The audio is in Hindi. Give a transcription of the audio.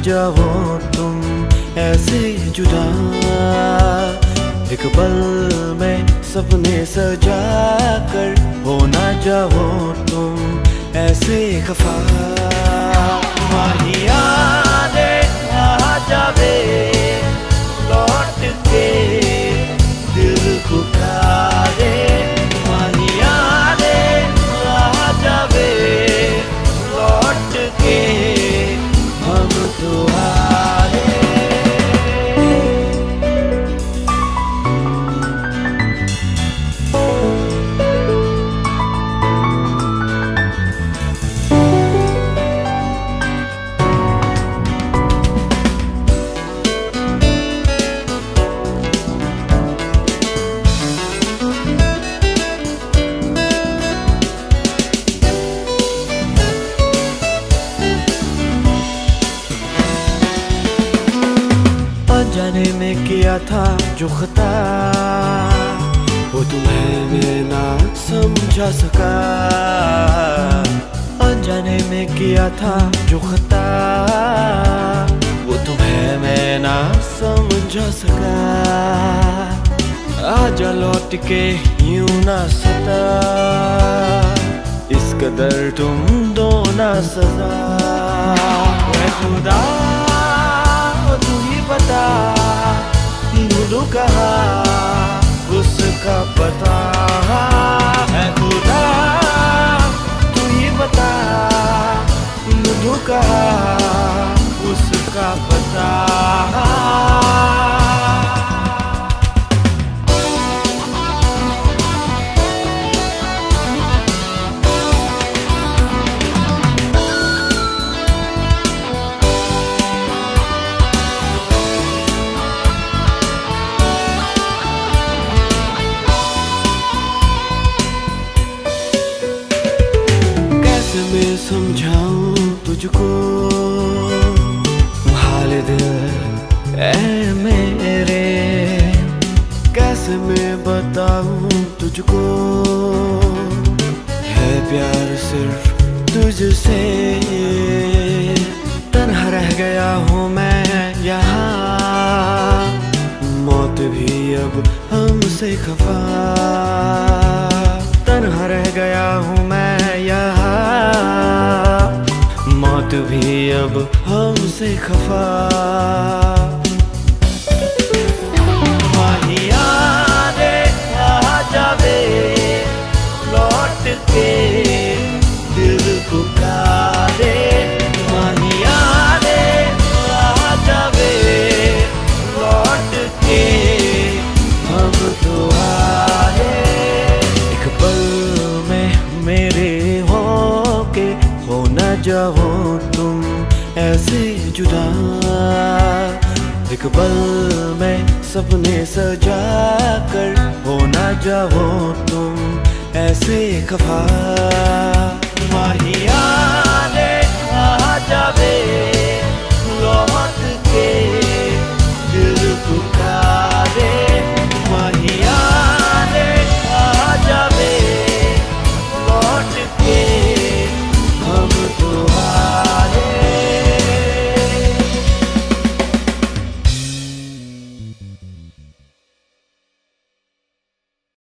जाओ तुम ऐसे जुदा, एक पल में सपने सजा कर हो ना जाओ तुम ऐसे खफा। माहिया दे आ जावे लौट के दिल पुकारे, माहिया दे आ जावे लौट के हम तुम्हारे। जाने में किया था जो खता, वो तुम्हें मैं ना समझा सका। अनजाने में किया था जो खता, वो तुम्हें मैं ना समझा सका। आजा लौट के यूं ना सता, इस कदर तुम दो ना सजा। मैं खुदा तू ही बता, ढूंढूं कहाँ उसका पता है। खुदा तू ही बता, ढूंढूं कहाँ उसका पता। मैं समझाऊं तुझको हाल दिल ऐ मेरे, कैसे मैं बताऊं तुझको है प्यार सिर्फ तुझसे। तन्हा रह गया हूँ मैं यहाँ, मौत भी अब हमसे खफा। तन्हा रह गया हूँ मैं यहाँ, मौत भी अब हमसे खफा। माहिया दे आ जावे लौट के दिल पुकारे, माहिया दे आ जावे लौट के हम तुम्हारे। एक पल में मेरे होके हो न जाओ तुम ऐसे जुदा, एक पल में सपने सजा कर हो न जाओ तुम ऐसे खफा। माहिया दे आ जावे